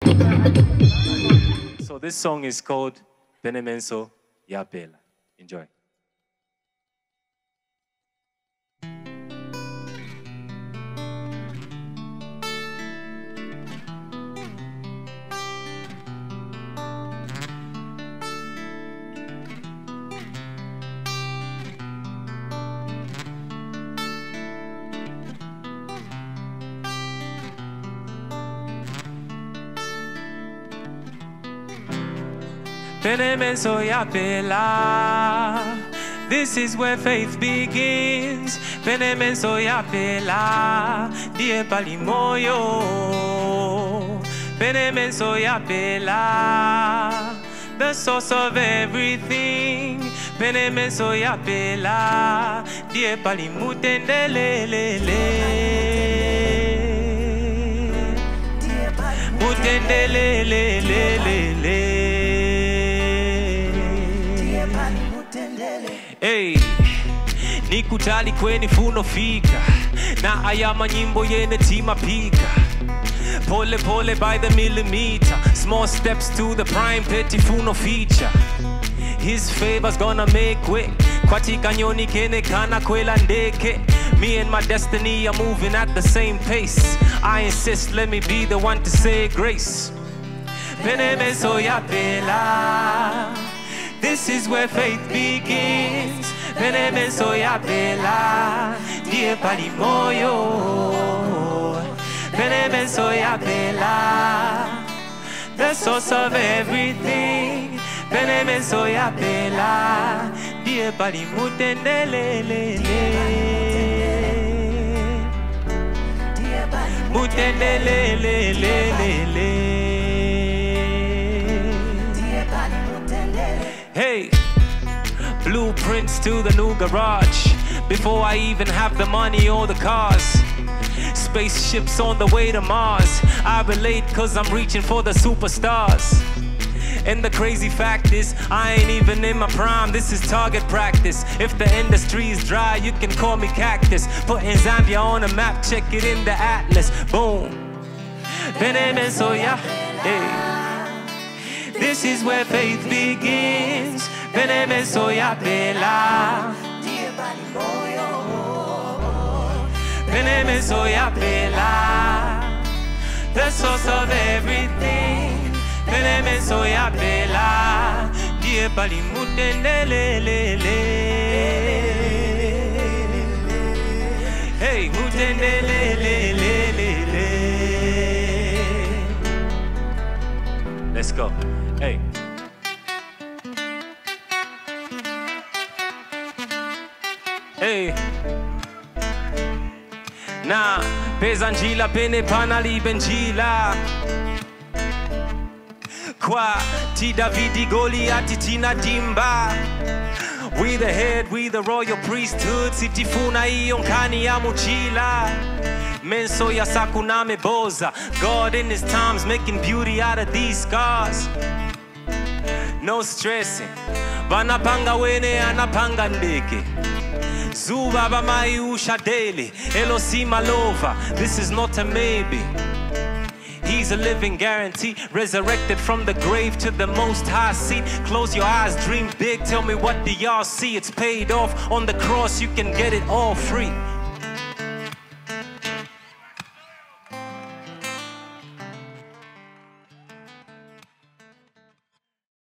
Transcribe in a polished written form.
So this song is called Pene Menso, Pela. Enjoy. Pene Menso, Pela. This is where faith begins. Pene Menso, Pela. Die palimoyo. Pene Menso, Pela. The source of everything. Pene Menso, Pela. Die palimutendelele. Mutendelele. Hey, nikutali kweni funo fika na ayama nyimbo yene tima pika. Pole pole by the millimeter, small steps to the prime petty funo feature. His favor's gonna make way. Kwati kanyoni kene kana kwela ndeke. Me and my destiny are moving at the same pace. I insist, let me be the one to say grace. Pene Menso, Pela. This is where faith begins. Pene Menso, Pela. Die palimoyo. Pene Menso, Pela. The source of everything. Pene Menso, Pela. Die palimutendelele. Mutendelele. Hey, blueprints to the new garage. Before I even have the money or the cars. Spaceships on the way to Mars. I relate cause I'm reaching for the superstars. And the crazy fact is, I ain't even in my prime, this is target practice. If the industry's dry, you can call me cactus. Putting Zambia on a map, check it in the atlas. Boom. Pene Menso, hey. This is where faith begins. Pene Menso, Pela. Pene Menso, Pela. The source of everything. Pene Menso, Pela. Die palimutendelele. Hey, mutendelele. Let's go. Hey. Hey. Na pesanjila pene panali benjila. Kwa ti Davidi Goliati tina dimba. We the head, we the royal priesthood. Sitifuna ionkani ya mochila. Menso ya sakuname boza. God in his times making beauty out of these scars. No stressing. Banapanga wene anapanga ndeke. Zuba bamayiusha daily. Elosima lova. This is not a maybe. He's a living guarantee, resurrected from the grave to the most high seat. Close your eyes, dream big, tell me what do y'all see? It's paid off on the cross, you can get it all free.